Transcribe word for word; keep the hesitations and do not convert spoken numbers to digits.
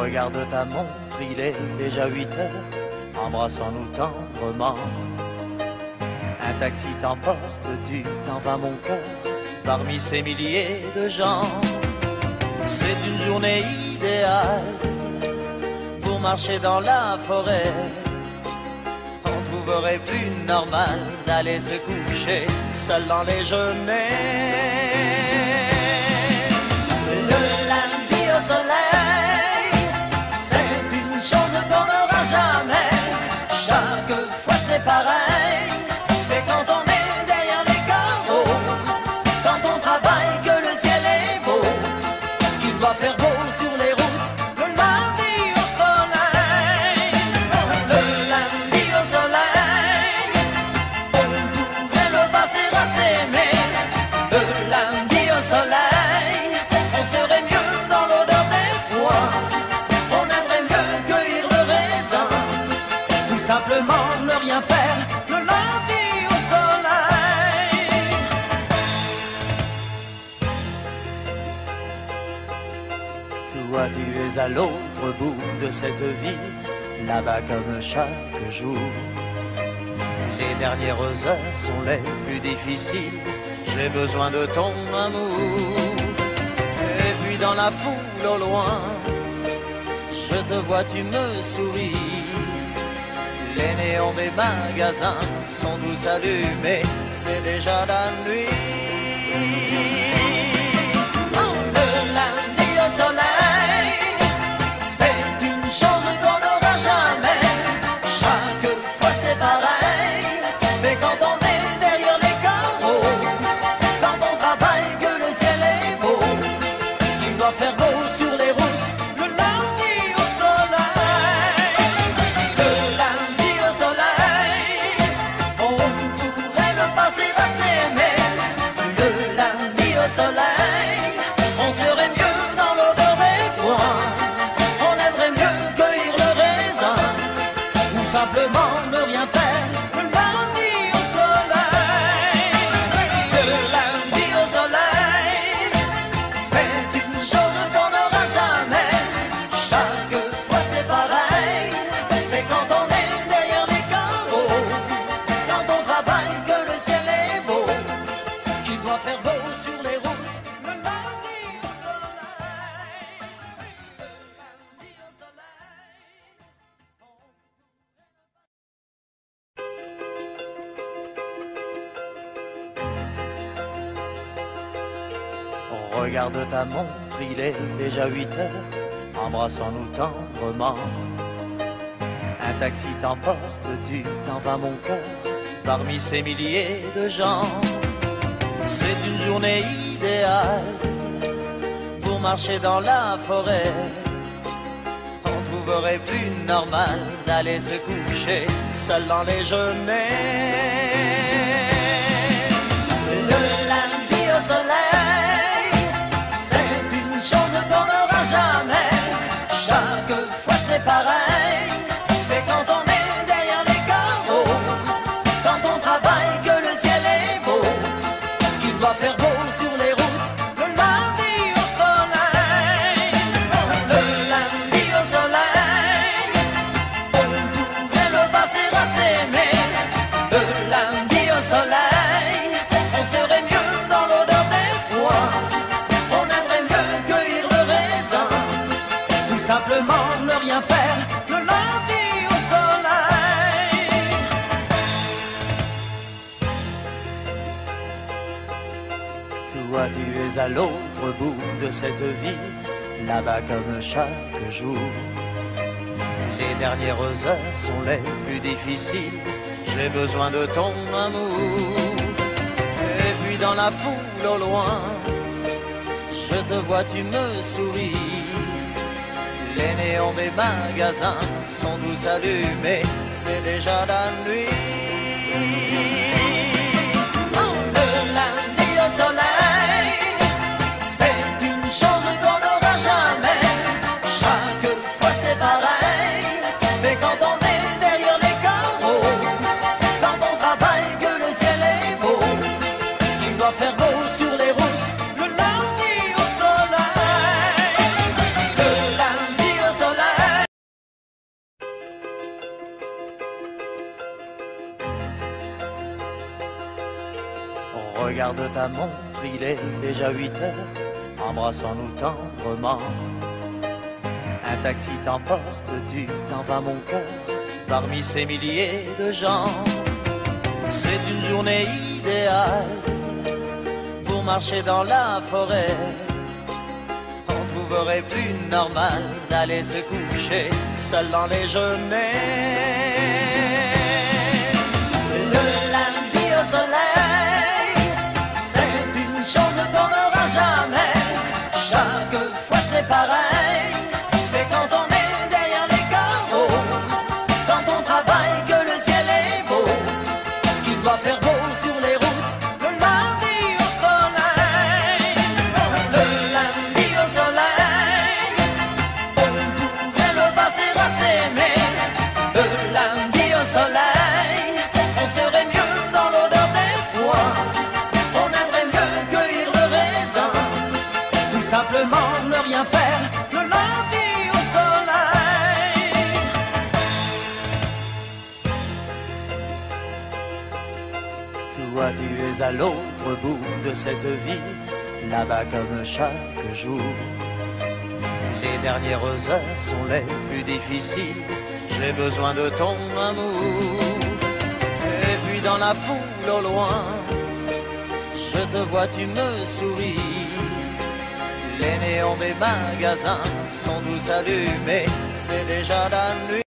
Regarde ta montre, il est déjà huit heures, embrassons-nous tendrement. Un taxi t'emporte, tu t'en vas mon cœur, parmi ces milliers de gens. C'est une journée idéale pour marcher dans la forêt. On trouverait plus normal d'aller se coucher seul dans les genêts. Le lundi au soleil, c'est une chose qu'on n'aura jamais. Chaque fois c'est pareil, c'est quand on est derrière les carreaux, quand on travaille que le ciel est beau, qu'il doit faire beau sur les routes. Le lundi au soleil, le lundi au soleil, on pourrait le passer à s'aimer. Le lundi au soleil, on serait mieux dans l'odeur des foins, on aimerait mieux cueillir le raisin, tout simplement ne rien faire. Le lundi au soleil. Toi tu es à l'autre bout de cette ville, là-bas comme chaque jour. Les dernières heures sont les plus difficiles, j'ai besoin de ton amour. Et puis dans la foule au loin, je te vois, tu me souris. Les néons des magasins sont tous allumés, c'est déjà la nuit. Oh, le lundi au soleil, c'est une chose qu'on n'aura jamais. Chaque fois c'est pareil, c'est quand on est derrière les carreaux, quand on travaille que le ciel est beau, qu'il doit faire beau sur les routes. Le lundi au soleil, le lundi au soleil, on pourrait le passer à s'aimer. Le lundi au soleil, on serait mieux dans l'odeur des foins, on aimerait mieux cueillir le raisin, ou simplement ne rien faire. Le lundi au soleil, le lundi au soleil, c'est une chose qu'on n'aura jamais. Chaque fois c'est pareil, c'est quand on est derrière les carreaux, quand on travaille que le ciel est beau, qu'il doit faire beau sur les routes. Le lundi au soleil, le lundi au soleil. Regarde ta montre, il est déjà huit heures, embrassons-nous tendrement. Un taxi t'emporte, tu t'en vas mon cœur, parmi ces milliers de gens. C'est une journée idéale pour marcher dans la forêt. On trouverait plus normal d'aller se coucher seul dans les genêts. Le lundi au soleil, c'est une chose qu'on n'aura jamais. Chaque fois c'est pareil, c'est quand on est derrière les carreaux, quand on travaille que le ciel est beau, qu'il doit faire beau sur les routes. Le lundi au soleil, le lundi au soleil, on pourrait le passer à s'aimer. Le lundi au soleil, on serait mieux dans l'odeur des foins, on aimerait mieux cueillir le raisin, tout simplement ne rien faire. Le lundi au soleil. Toi tu es à l'autre bout de cette ville, là-bas comme chaque jour. Les dernières heures sont les plus difficiles, j'ai besoin de ton amour. Et puis dans la foule au loin, je te vois, tu me souris. Les néons des magasins sont tous allumés, c'est déjà la nuit. Oh, le lundi au soleil, c'est une chose qu'on n'aura jamais. Chaque fois c'est pareil, c'est quand on est derrière les carreaux, quand on travaille que le ciel est beau, qu'il doit faire beau sur les routes. Le lundi au soleil, le lundi au soleil. Regarde ta montre, il est déjà huit heures. Embrassons-nous tendrement. Un taxi t'emporte, tu t'en vas mon cœur, parmi ces milliers de gens. C'est une journée idéale pour marcher dans la forêt. On trouverait plus normal d'aller se coucher seul dans les genêts. Le lundi au soleil, c'est une chose qu'on n'aura jamais. Chaque fois c'est pareil, c'est quand on est derrière les carreaux, quand on travaille que le ciel est beau, qu'il doit faire beau sur les routes. Le lundi au soleil, le lundi au soleil, on pourrait le passer à s'aimer. Le lundi au soleil, on serait mieux dans l'odeur des foins, on aimerait mieux cueillir le raisin, tout simplement ne rien faire. Le lundi au soleil. Toi tu es à l'autre bout de cette ville, là-bas comme chaque jour. Les dernières heures sont les plus difficiles, j'ai besoin de ton amour. Et puis dans la foule au loin, je te vois, tu me souris. Les néons des magasins sont tous allumés, c'est déjà la nuit.